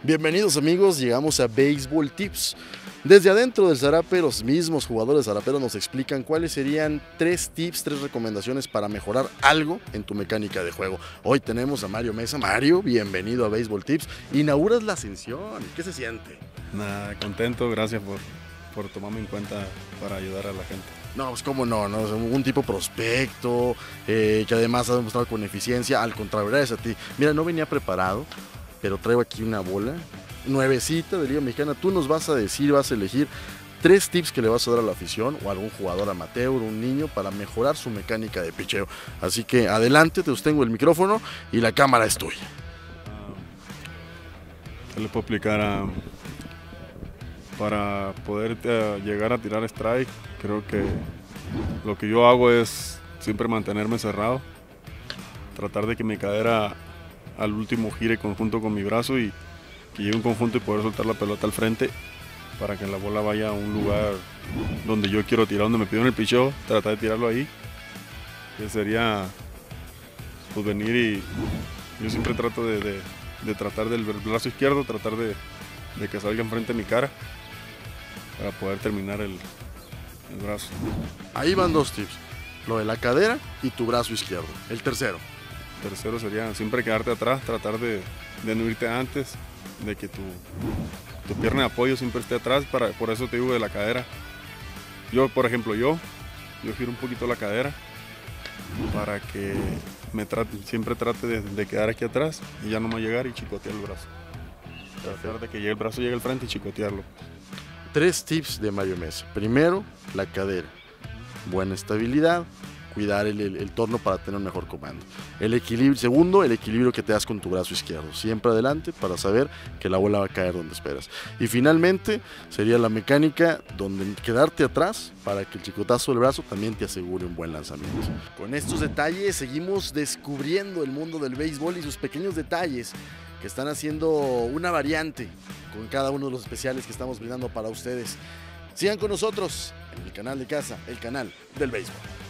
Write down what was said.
Bienvenidos amigos, llegamos a Baseball Tips. Desde adentro del zarape, los mismos jugadores zaraperos nos explican cuáles serían 3 tips, 3 recomendaciones para mejorar algo en tu mecánica de juego. Hoy tenemos a Mario Mesa. Mario, bienvenido a Baseball Tips. Inauguras la ascensión, ¿qué se siente? Nada, contento, gracias por tomarme en cuenta para ayudar a la gente. No, pues cómo no, ¿no? Un tipo prospecto, que además ha demostrado con eficiencia, al contrario, gracias a ti. Mira, no venía preparado, pero traigo aquí una bola nuevecita de Liga Mexicana. Tú nos vas a decir, vas a elegir 3 tips que le vas a dar a la afición o a algún jugador amateur, un niño, para mejorar su mecánica de picheo. Así que adelante, te sostengo el micrófono y la cámara es tuya. ¿Qué le puedo explicar? Para poder llegar a tirar strike, creo que lo que yo hago es siempre mantenerme cerrado, tratar de que mi cadera al último gire conjunto con mi brazo y que llegue un conjunto y poder soltar la pelota al frente para que la bola vaya a un lugar donde yo quiero tirar, donde me pidieron el picheo, tratar de tirarlo ahí, que sería pues venir y yo siempre trato de tratar del brazo izquierdo, tratar de que salga enfrente de mi cara para poder terminar el brazo. Ahí van 2 tips, lo de la cadera y tu brazo izquierdo. El tercero Sería siempre quedarte atrás, tratar de no irte antes, de que tu pierna de apoyo siempre esté atrás, por eso te digo de la cadera. Yo, por ejemplo, yo giro un poquito la cadera para que siempre trate de quedar aquí atrás y ya no me llegar y chicotear el brazo. Tratar de que llegue el brazo, llegue al frente y chicotearlo. 3 tips de Mario Mesa. Primero, la cadera. Buena estabilidad, cuidar el torno para tener un mejor comando. El equilibrio. Segundo, el equilibrio que te das con tu brazo izquierdo. Siempre adelante para saber que la bola va a caer donde esperas. Y finalmente, sería la mecánica donde quedarte atrás para que el chicotazo del brazo también te asegure un buen lanzamiento. Con estos detalles seguimos descubriendo el mundo del béisbol y sus pequeños detalles que están haciendo una variante con cada uno de los especiales que estamos brindando para ustedes. Sigan con nosotros en el canal de casa, el canal del béisbol.